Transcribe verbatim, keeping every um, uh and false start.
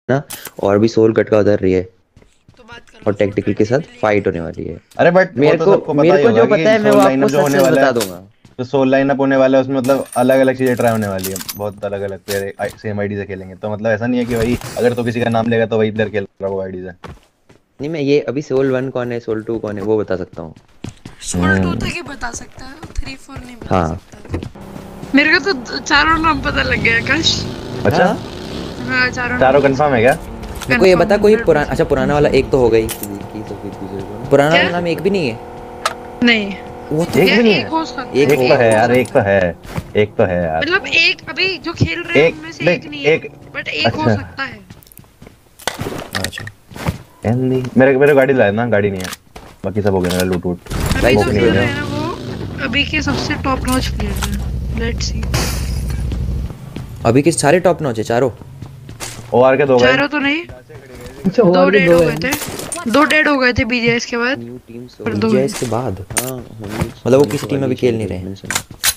ना, और भी सोल कट का उधर रही है तो बात कर और लो सोल टैक्टिकल के साथ प्रैक्टिकली। फाइट होने वाली है। अरे बट वो मेरे तो को सबको पता मेरे ही को होगा जो पता कि है मैं वो सोल आपको लाइनअप जो सच होने सच वाला बता है, दूंगा। तो सोल लाइनअप होने वाला है उसमें मतलब अलग अलग चीजें ट्राई होने वाली है, बहुत अलग अलग प्लेयर सेम आईडी से खेलेंगे, तो मतलब ऐसा नहीं है कि भाई अगर तो किसी का नाम लेगा तो वही प्लेयर खेल रहा होगा आईडी से। नहीं, मैं ये अभी सोल वन कौन है सोल टू कौन है वो बता सकता हूँ। सोल टू तक ही बता सकता है, थ्री फोर नहीं बता हाँ। सकता। मेरे को तो चारों नाम पता लग गया आकाश। अच्छा, हाँ, हाँ चारों चारों नाम कंफर्म है क्या? मेरे को ये बता कंफर्म कोई हंड्रेड पुराना, अच्छा परसेंट पुराना वाला एक कंफर्म। तो हो गई की सफेद दूसरे को ना। पुराना क्या? वाला नाम एक भी नहीं है। नहीं, वो तो एक या भी नहीं एक है? हो सकता एक है, एक तो होगा। एक है हो यार, एक सकता तो है। है, एक तो है यार। मतलब एक अभी जो खेल रहे हैं एक उनमें से एक देख नहीं है, एक। बट एक हो अच्छा, सकता है। अच्छा हिंदी मेरे मेरे गाड़ी लाया ना, गाड़ी नहीं है, बाकी सब हो गया मेरा लूट वूट। अभी गाइस जो स्मोक नहीं खेल सुनिए। रहे भेजा। हैं ना वो अभी के सबसे टॉप नॉच प्लेयर हैं। Let's see. अभी के सारे टॉप नॉच है चारों। ओ आर के दो गए। चारों तो नहीं, अच्छा दो ओवर के डेड दो हो है। गए थे। दो डेड हो गए थे बीजेएस के बाद, न्यू टीम्स पर दो बीजीआई हैं। इसके बाद। हाँ, मतलब वो किसी टीम में भी खेल नहीं रहे हैं।